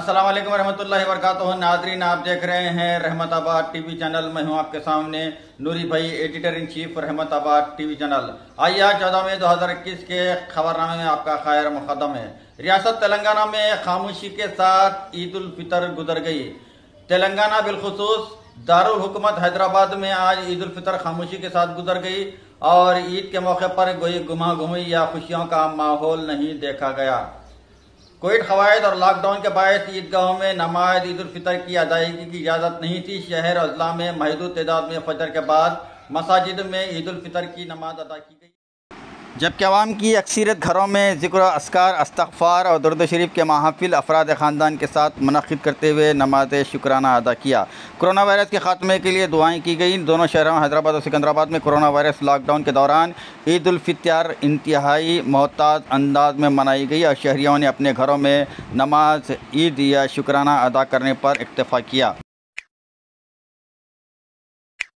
अस्सलाम वालेकुम रहमतुल्लाहि व बरकातुहू। नाज़रीन, आप देख रहे हैं रहमताबाद टीवी चैनल। मैं हूं आपके सामने नूरी भाई, editor in chief Rahmatabad TV channel. आइए आज 14 मई 2021 के खबरनामे में आपका खैर मुकद्दम है। रियासत तेलंगाना में खामोशी के साथ ईद उल फितर गुजर गई। तेलंगाना बिलखुसूस दारुल हुकूमत हैदराबाद में आज ईद उल फितर खामोशी के साथ गुजर गई और ईद के मौके पर कोई गुमा गुमी या खुशियों का माहौल नहीं देखा गया। कोविड कवायद और लॉकडाउन के बाद ईदगाहों में नमाज ईद उल फितर की अदायगी की इजाजत नहीं थी। शहर और अजला में महदूद तादाद में फजर के बाद मसाजिद में ईद उल फितर की नमाज अदा की गई, जबकि अवाम की अक्सरियत घरों में ज़िक्र अस्कार, इस्तग़फ़ार और दुरूद शरीफ के महाफिल अफराद ख़ानदान के साथ मुनक़्क़िद करते हुए नमाज शुक्राना अदा किया। कोरोना वायरस के ख़ात्मे के लिए दुआएं की गई। दोनों शहरों हैदराबाद और सिकंदराबाद में कोरोना वायरस लॉकडाउन के दौरान ईद उल फितर इंतहाई मोहताज अंदाज में मनाई गई और शहरियों ने अपने घरों में नमाज ईद या शुक्राना अदा करने पर इक्तफ़ा किया।